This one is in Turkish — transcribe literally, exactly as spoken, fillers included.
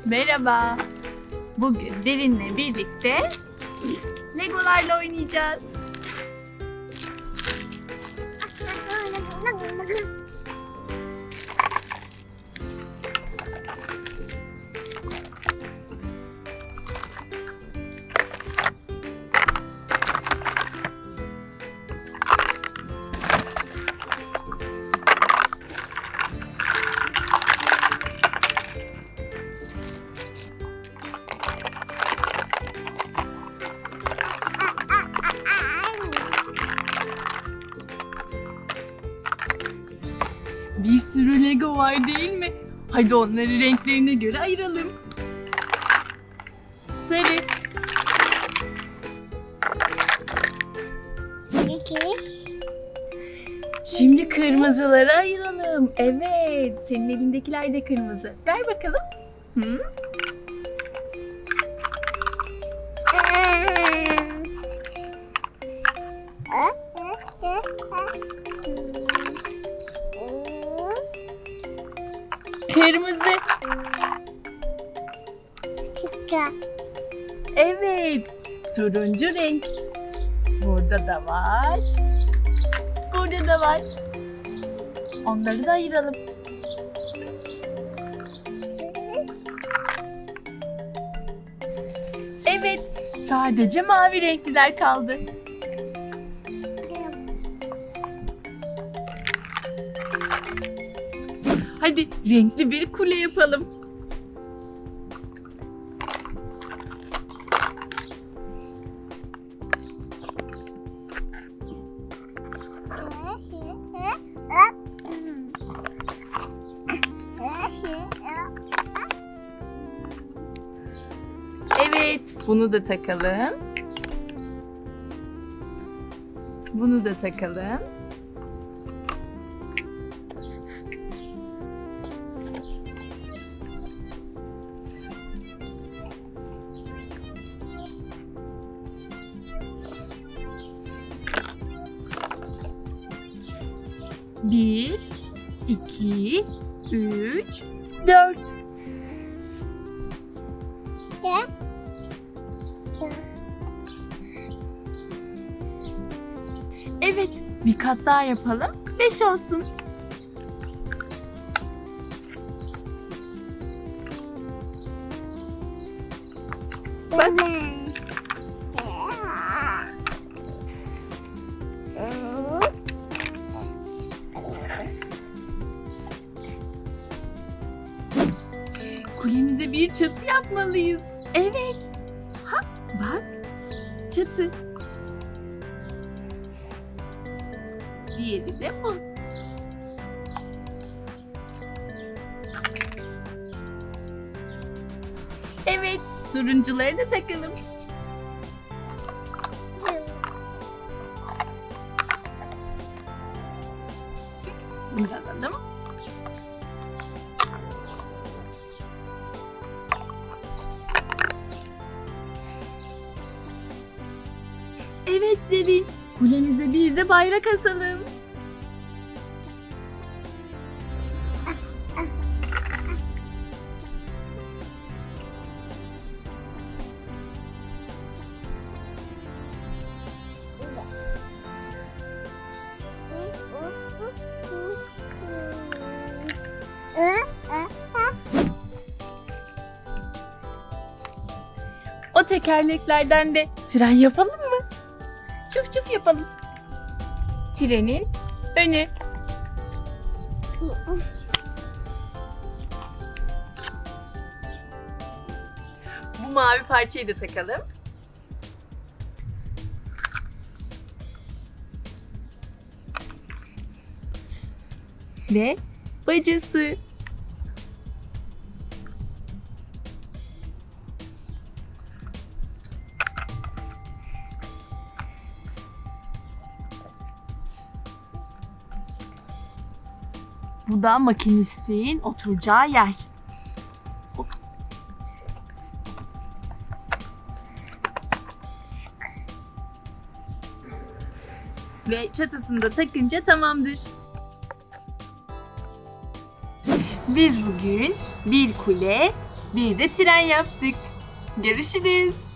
Merhaba. Bugün Derin'le birlikte Legolarla oynayacağız. Bir sürü Lego var değil mi? Hadi onları renklerine göre ayıralım. Sarı. Şimdi kırmızıları ayıralım. Evet, senin elindekiler de kırmızı. Ver bakalım. Hı? Kırmızı. Evet, turuncu renk. Burada da var. Burada da var. Onları da ayıralım. Evet, sadece mavi renkliler kaldı. Hadi renkli bir kule yapalım. Evet, bunu da takalım. Bunu da takalım. Bir, iki, üç, dört. Evet, bir kat daha yapalım. Beş olsun. Bak. Kulemize bir çatı yapmalıyız. Evet. Ha, bak. Çatı. Diğeri de bu. Evet, turuncuları da takalım. Bunu da alalım. Evet Derin, kulemize bir de bayrak asalım. O tekerleklerden de tren yapalım mı? Çuf çuf yapalım. Trenin önü. Bu mavi parçayı da takalım. Ve bacası. Bu da makinistin oturacağı yer. Hop. Ve çatısını da takınca tamamdır. Biz bugün bir kule, Bir de tren yaptık. Görüşürüz.